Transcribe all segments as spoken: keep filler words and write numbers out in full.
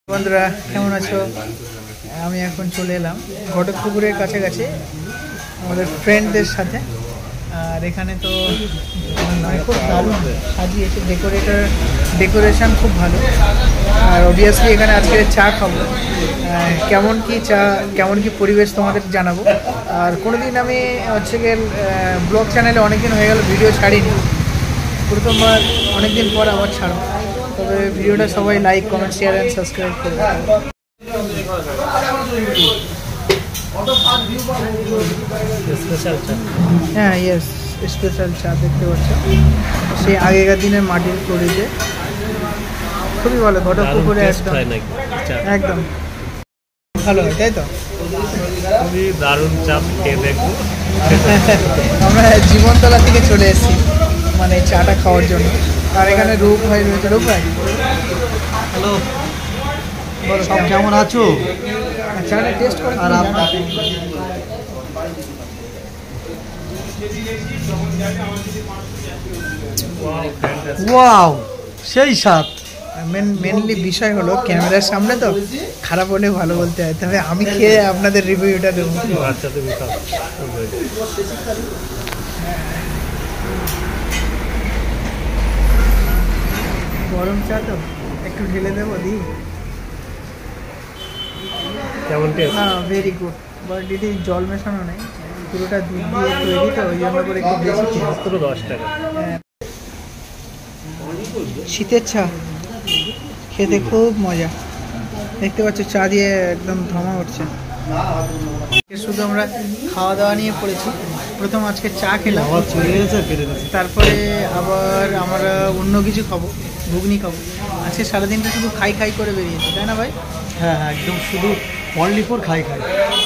বন্ধুরা কেমন আছো? আমি এখন চলে এলাম ঘটকপুকুরের কাছাকাছি আমাদের ফ্রেন্ডদের সাথে। আর এখানে তো মানে খুব দারুণ সাজিয়েছে, ডেকোরেটর ডেকোরেশন খুব ভালো। আর অবভিয়াসলি এখানে আজকে চা খাবো, কেমন কি চা কেমন কি পরিবেশ তোমাদের জানাবো। আর কোনোদিন আমি হচ্ছে গিয়ে ব্লগ চ্যানেলে অনেকদিন হয়ে গেল ভিডিও ছাড়িনি, প্রথমবার অনেকদিন পর আবার ছাড়বো। তবে ভিডিওটা সবাই like comment share and subscribe করবে। হ্যাঁ ইয়েস, স্পেশাল চা দেখতে পাচ্ছ, সেই আগেকার দিনের মাটির তৈরিতে খুবই ভালো। ঘটকপুকুরে একদম একদম ভালো হয়, তাই তো? খুবই দারুণ চা খেয়ে দেখবো। আমরা জীবনতলা থেকে চলে এসেছি মানে চাটা খাওয়ার জন্য। আর এখানে রূপ ভাই রয়েছে। রূপ ভাই হ্যালো, সব কেমন আছো? চাটা টেস্ট করে আর ওয়াও, সেই স্বাদ। মেন মেনলি বিষয় হলো ক্যামেরার সামনে তো খারাপ হলে ভালো বলতে হয়, তবে আমি খেয়ে আপনাদের রিভিউটা দেবো। গরম চা তো একটু ঢেলে দেবো দি। কেমন টেস্ট? হ্যাঁ ভেরি গুড, বাট এটি জল মেশানো নেই, পুরোটা দুধ দিয়ে তৈরি তো ওই জন্য করে একটু বেশি মাত্র দশ টাকা। শীতের চা খেতে খুব মজা। দেখতে পাচ্ছ চা দিয়ে একদম ধমা উঠছে। শুধু আমরা খাওয়া দাওয়া নিয়ে পড়েছি। প্রথম আজকে চা খেলাম, তারপরে আবার আমরা অন্য কিছু খাবো, ঘুগনি খাবো। আজকে সারাদিনটা শুধু খাই খাই করে বেরিয়েছি, তাই না ভাই? হ্যাঁ হ্যাঁ, একদম শুধু অনলি ফর খাই খাই।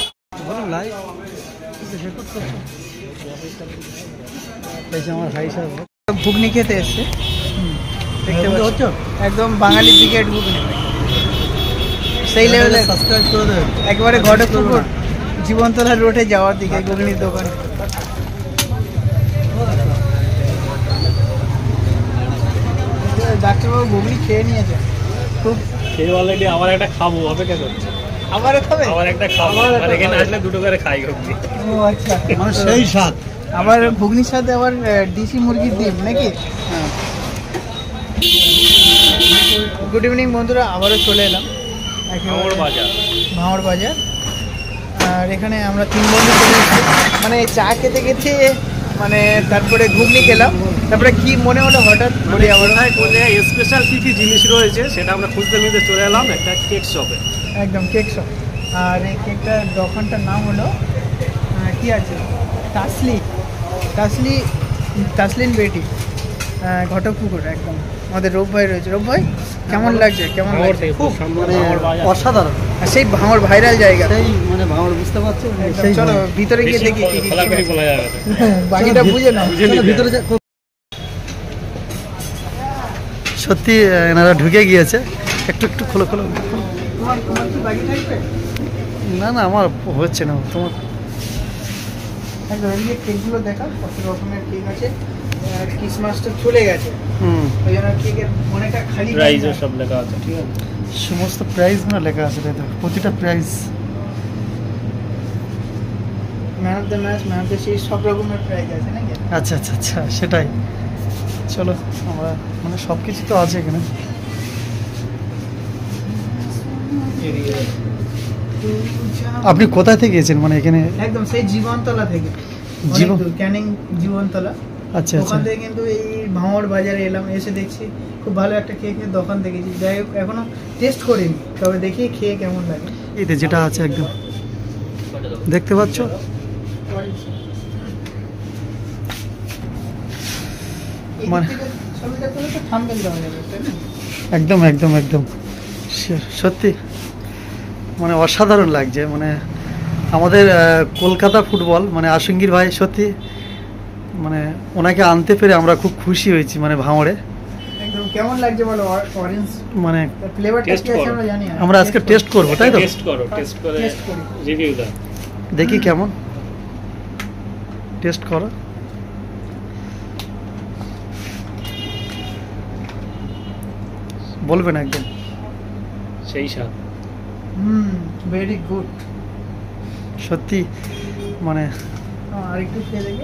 আমার ভাই সাহেব ঘুগনি খেতে এসছে, দেখতে পাচ্ছ একদম বাঙালি ব্রিগেড ঘুগনি, সেই লেভেলে। সাবস্ক্রাইব করে দেবেন একবারে ঘটকপুকুর জীবনতলা রোডে যাওয়ার দিকে ঘুগনির দোকান। ডাক্তারবাবু ঘুগনি খেয়ে নিয়েছে, খুব খেয়ে অলরেডি আবার একটা খাবো, অপেক্ষা করছে। আবার খাবে? আবার একটা খাবো, আর এখানে আসলে দুটো করে খাই ঘুগনি। ও আচ্ছা, মানে সেই স্বাদ। আবার ঘুগনির সাথে আবার ডিসি মুরগির ডিম নাকি? গুড ইভিনিং বন্ধুরা, আবারও চলে এলাম ভাঙড় বাজার। ভাঙড় বাজার। আর এখানে আমরা তিন বন্ধু চলে এসেছি, মানে চা খেতে খেতে মানে তারপরে ঘুগনি খেলাম, তারপরে কি মনে হলো হঠাৎ বলি আবার কোন জায়গায় স্পেশাল কী কী জিনিস রয়েছে সেটা আমরা খুঁজতে নিতে চলে এলাম একটা কেক শপে। একদম কেক শপ। আর এই কেকটার দোকানটার নাম হলো কি আছে, তাসলি তাসলি তাসলিন বেটি, ঘটকপুকুর। একদম আমাদের রূপ ভাই রয়েছে। রূপ ভাই কেমন লাগছে? কেমন লাগছে? খুব মানে অসাধারণ। আর সেই ভাঙড় ভাইরাল জায়গা, সেই মানে ভাঙড়, বুঝতে পারছো? চলো ভিতরে গিয়ে দেখি কি কি বলা যাবে, বাকিটা বুঝে নাও। ভিতরে সত্যি এনারা ঢুকে গিয়েছে। একটু একটু খোলো খোলো। তোমার তোমার কি বাকি থাকবে? না না, আমার হচ্ছে না। তোমার একদম এদিকে কেকগুলো দেখা, কত রকমের কেক আছে। ক্রিসমাসটা চলে গেছে, হুম, ওই জন্য কেকের অনেকটা খালি প্রাইসও সব লেখা আছে। ঠিক আছে, সমস্ত প্রাইস না লেখা আছে, তাই তো? প্রতিটা prize, man of the match, man of the series, সব রকমের প্রাইস আছে নাকি? আচ্ছা আচ্ছা আচ্ছা, সেটাই। চলো আমরা মানে সব কিছু তো আছে এখানে। আপনি কোথায় থেকে গেছেন মানে এখানে? একদম সেই জীবনতলা থেকে, জীবন ক্যানিং জীবনতলা। আচ্ছা আচ্ছা, ওখান থেকে কিন্তু এই ভাঙড় বাজারে এলাম, এসে দেখছি খুব ভালো একটা কেকের দোকান দেখেছি। যাই হোক এখনো টেস্ট করিনি, তবে দেখি খেয়ে কেমন লাগে। এই তো যেটা আছে একদম দেখতে পাচ্ছ। মানে ছবিটা তুলে তো থাম্বনেল দেওয়া যাবে, তাই না? একদম একদম একদম সত্যি মানে অসাধারণ লাগছে। মানে আমাদের কলকাতা ফুটবল মানে আশঙ্গীর ভাই, সত্যি মানে ওনাকে আনতে পেরে আমরা খুব খুশি হয়েছি মানে ভাঙড়ে। একদম কেমন লাগছে বলো? অরেঞ্জ মানে ফ্লেভারটা কি আছে আমরা জানি না। আমরা আজকে টেস্ট করব, তাই তো? টেস্ট করো, টেস্ট করে টেস্ট করি, রিভিউ দাও, দেখি কেমন। টেস্ট করো। বলবেন একদম সেই স্বাদ। Hmm, very good. সত্যি মানে আর একটু খেয়ে দেখে।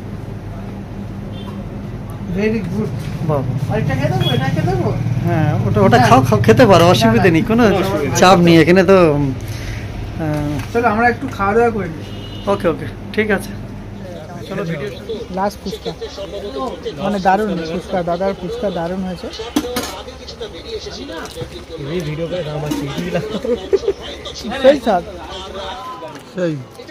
Very good. বাবা, আরেকটা খেয়ে দেবো, এটা খেয়ে দেবো। হ্যাঁ ওটা ওটা খাও খাও, খেতে পারো, অসুবিধা নেই, কোনো চাপ নেই এখানে তো। চলো আমরা একটু খাওয়া দাওয়া করে নিই। ওকে ওকে ঠিক আছে, চলো ভিডিও। লাস্ট ফুচকা মানে দারুণ ফুচকা, দাদার ফুচকা দারুণ হয়েছে। সেই স্বাদ, সেই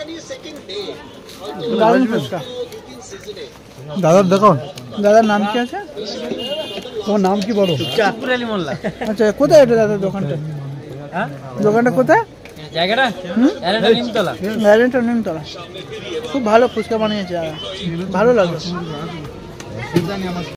দারুণ ফুচকা। দাদার দেখো, দাদার নাম কি আছে? তোমার নাম কি বলো? চাঁদপুর আলী মোল্লা। আচ্ছা, কোথায় এটা দাদার দোকানটা? হ্যাঁ, দোকানটা কোথায়? জায়গাটা এলাটা নিমতলা। গ্যারেন্টার নিমতলা। খুব ভালো ফুচকা বানিয়েছে, ভালো লাগলো।